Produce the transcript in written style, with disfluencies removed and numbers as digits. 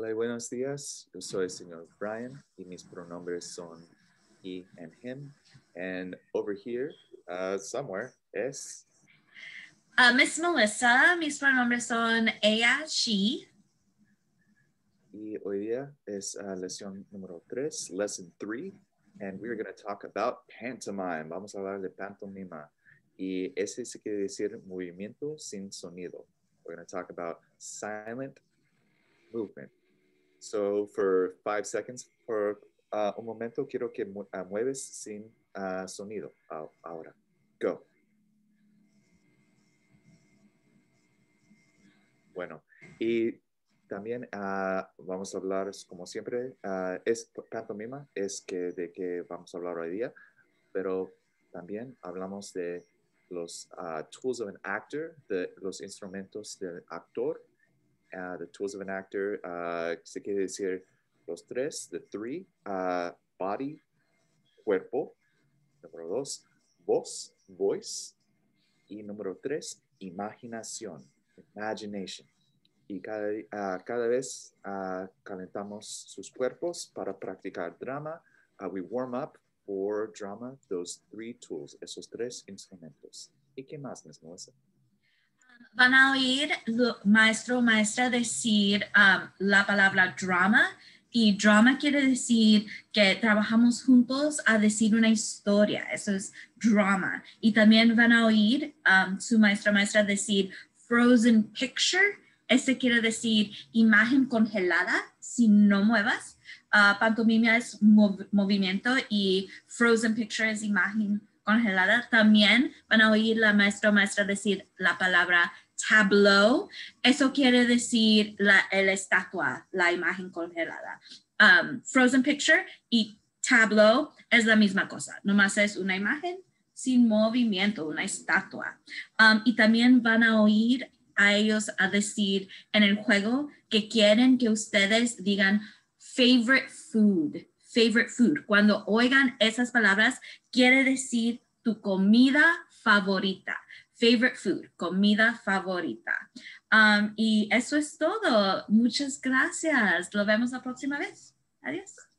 Hola y buenos días. Yo soy el señor Brian y mis pronombres son he and him. And over here, somewhere, es... Miss Melissa, mis pronombres son ella, she. Y hoy día es lección número 3, lesson 3. And we're going to talk about pantomime. Vamos a hablar de pantomima. Y ese se quiere decir movimiento sin sonido. We're going to talk about silent movement. So for 5 seconds, por un momento, quiero que mueves sin sonido. Ahora, go. Bueno, y también vamos a hablar, como siempre, es pantomima, es que de que vamos a hablar hoy día, pero también hablamos de los tools of an actor, de los instrumentos del actor. The tools of an actor, se quiere decir los 3, the 3, body, cuerpo. Número 2, voz, voice. Y número 3, imaginación, imagination. Y cada vez calentamos sus cuerpos para practicar drama. We warm up for drama, those 3 tools, esos 3 instrumentos. ¿Y qué más, Miss Melissa? Van a oír maestro o maestra decir la palabra drama, y drama quiere decir que trabajamos juntos a decir una historia. Eso es drama. Y también van a oír su maestro o maestra decir frozen picture. Ese quiere decir imagen congelada si no muevas. Pantomima es movimiento y frozen picture es imagen congelada. También van a oír la maestra o maestra decir la palabra tableau. Eso quiere decir la estatua, la imagen congelada. Frozen picture y tableau es la misma cosa, nomás es una imagen sin movimiento, una estatua. Y también van a oír a ellos a decir en el juego que quieren que ustedes digan favorite food, favorite food. Cuando oigan esas palabras, quiere decir tu comida favorita. Favorite food, comida favorita. Y eso es todo. Muchas gracias. Lo vemos la próxima vez. Adiós.